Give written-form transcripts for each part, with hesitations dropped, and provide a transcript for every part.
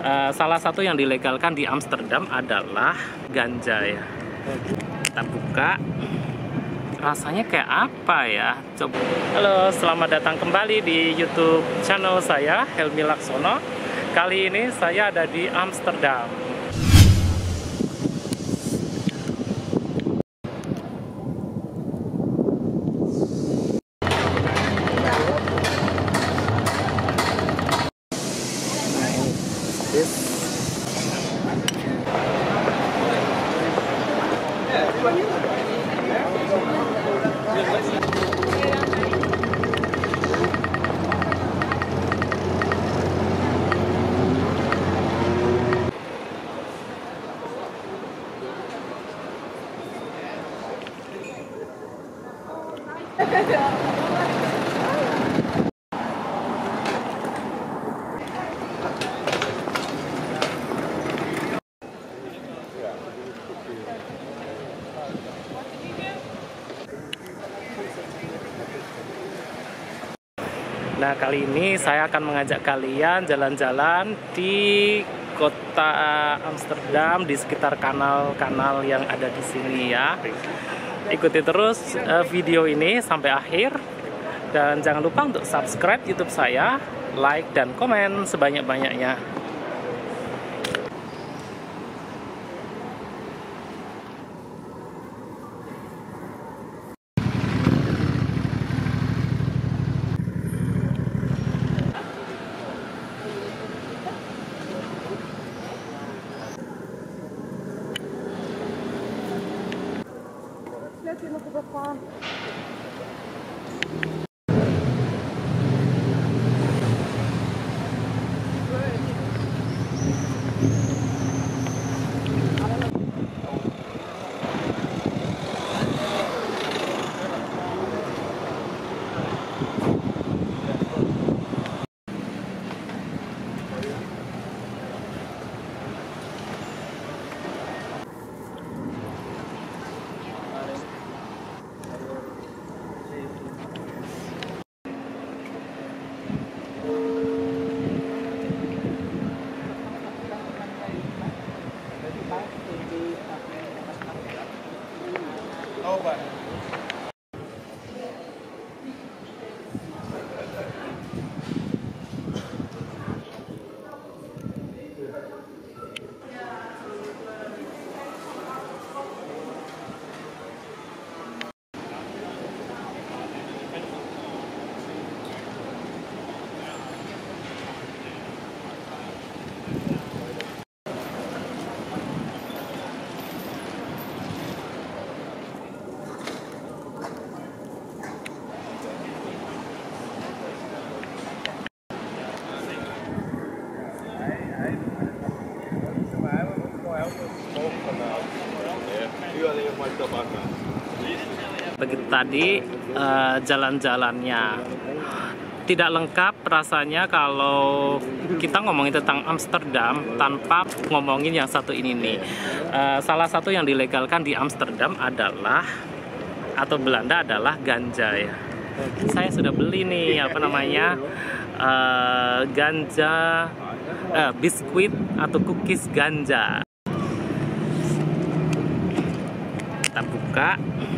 Salah satu yang dilegalkan di Amsterdam adalah ganja ya. Kita buka. Rasanya kayak apa ya? Coba. Halo, selamat datang kembali di YouTube channel saya, Helmi Laksono. Kali ini saya ada di Amsterdam. Nah, kali ini saya akan mengajak kalian jalan-jalan di kota Amsterdam, di sekitar kanal-kanal yang ada di sini ya. Ikuti terus video ini sampai akhir. Dan jangan lupa untuk subscribe YouTube saya, like dan komen sebanyak-banyaknya. Lihat nog op de farm. Begitu tadi jalan-jalannya tidak lengkap rasanya kalau kita ngomongin tentang Amsterdam tanpa ngomongin yang satu ini nih. Salah satu yang dilegalkan di Amsterdam adalah atau Belanda adalah ganja ya. Saya sudah beli nih ganja biskuit atau cookies ganja. Kita buka.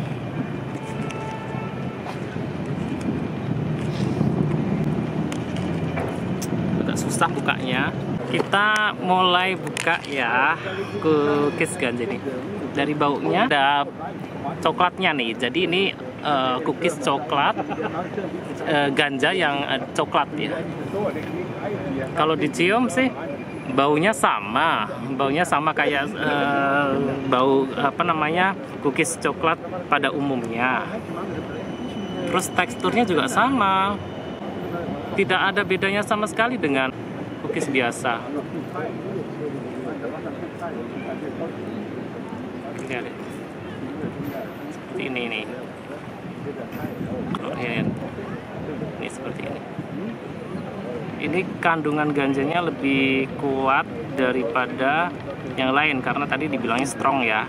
Agak susah bukanya. Kita mulai buka ya cookies ganja ini. Dari baunya ada coklatnya nih. Jadi ini cookies coklat ganja yang coklat ya. Kalau dicium sih baunya sama kayak bau cookies coklat pada umumnya. Terus teksturnya juga sama, tidak ada bedanya sama sekali dengan cookies biasa. Lihat, seperti ini nih. Ini seperti ini. Ini kandungan ganjanya lebih kuat daripada yang lain karena tadi dibilangnya strong ya.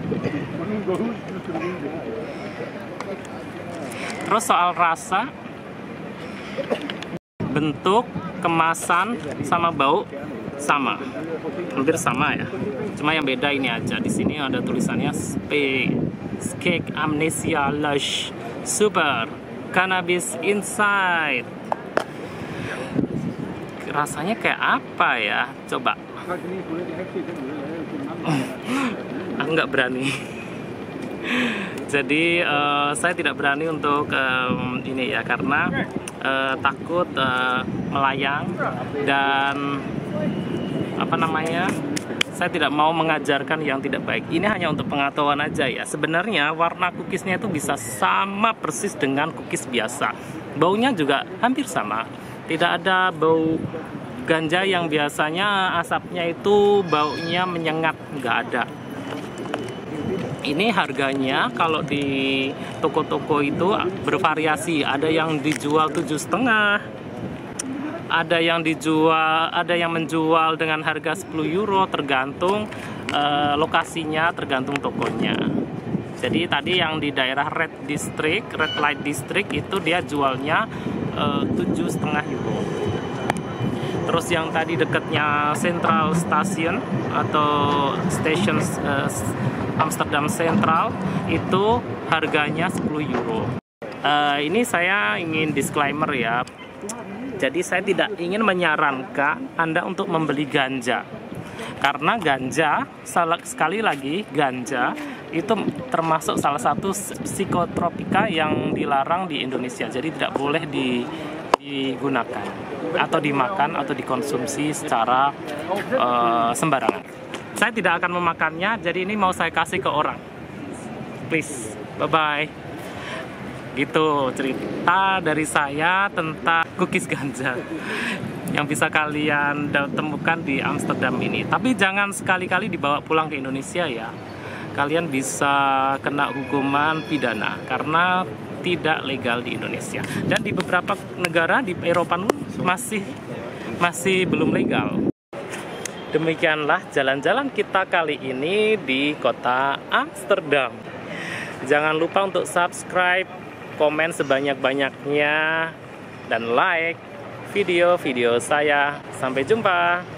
Terus soal rasa, bentuk, kemasan, sama bau, sama, hampir sama ya. Cuma yang beda ini aja. Di sini ada tulisannya Skeg Amnesia Lush Super Cannabis Inside. Rasanya kayak apa ya? Coba. Aku nggak berani. Jadi saya tidak berani untuk ini ya, karena takut melayang dan apa namanya, saya tidak mau mengajarkan yang tidak baik. Ini hanya untuk pengetahuan aja ya. Sebenarnya warna cookiesnya itu bisa sama persis dengan cookies biasa. Baunya juga hampir sama. Tidak ada bau ganja yang biasanya asapnya itu baunya menyengat, nggak ada. Ini harganya kalau di toko-toko itu bervariasi. Ada yang dijual 7,5, ada yang menjual dengan harga 10 euro, tergantung lokasinya, tergantung tokonya. Jadi tadi yang di daerah Red Light District itu dia jualnya 7,5 euro. Terus yang tadi dekatnya Central Station atau Station Amsterdam Central itu harganya 10 euro. Ini saya ingin disclaimer ya. Jadi saya tidak ingin menyarankan Anda untuk membeli ganja. Karena ganja, sekali lagi ganja itu termasuk salah satu psikotropika yang dilarang di Indonesia. Jadi tidak boleh digunakan atau dimakan atau dikonsumsi secara sembarangan. Saya tidak akan memakannya, jadi ini mau saya kasih ke orang. Please, bye-bye. Gitu cerita dari saya tentang cookies ganja yang bisa kalian temukan di Amsterdam ini. Tapi jangan sekali-kali dibawa pulang ke Indonesia ya. Kalian bisa kena hukuman pidana karena tidak legal di Indonesia. Dan di beberapa negara di Eropa masih belum legal. Demikianlah jalan-jalan kita kali ini di kota Amsterdam. Jangan lupa untuk subscribe, komen sebanyak-banyaknya, dan like video-video saya. Sampai jumpa.